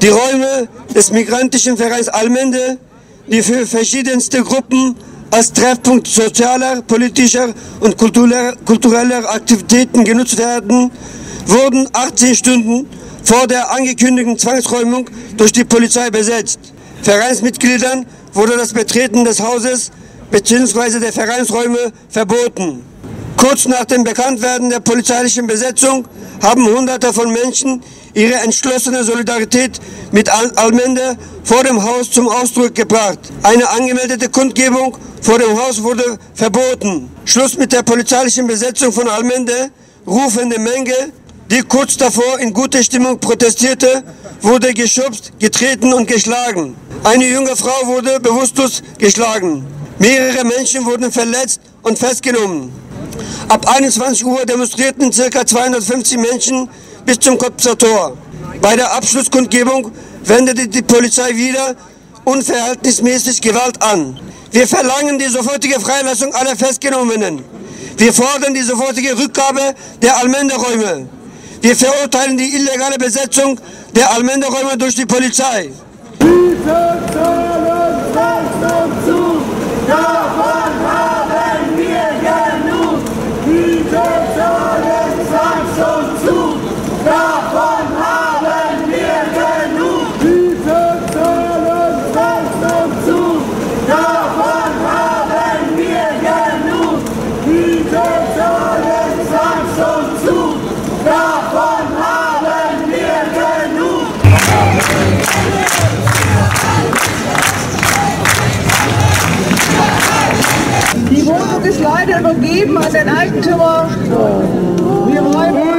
Die Räume des migrantischen Vereins Allmende, die für verschiedenste Gruppen als Treffpunkt sozialer, politischer und kultureller Aktivitäten genutzt werden, wurden 18 Stunden vor der angekündigten Zwangsräumung durch die Polizei besetzt. Vereinsmitgliedern wurde das Betreten des Hauses bzw. der Vereinsräume verboten. Kurz nach dem Bekanntwerden der polizeilichen Besetzung haben Hunderte von Menschen ihre entschlossene Solidarität mit Allmende vor dem Haus zum Ausdruck gebracht. Eine angemeldete Kundgebung vor dem Haus wurde verboten. Schluss mit der polizeilichen Besetzung von Allmende. Rufende Menge, die kurz davor in guter Stimmung protestierte, wurde geschubst, getreten und geschlagen. Eine junge Frau wurde bewusstlos geschlagen. Mehrere Menschen wurden verletzt und festgenommen. Ab 21 Uhr demonstrierten ca. 250 Menschen bis zum Kopzer Tor. Bei der Abschlusskundgebung wendete die Polizei wieder unverhältnismäßig Gewalt an. Wir verlangen die sofortige Freilassung aller Festgenommenen. Wir fordern die sofortige Rückgabe der Allmende-Räume. Wir verurteilen die illegale Besetzung der Allmende-Räume durch die Polizei. Die Wohnung ist leider übergeben an den Eigentümer. Wir bleiben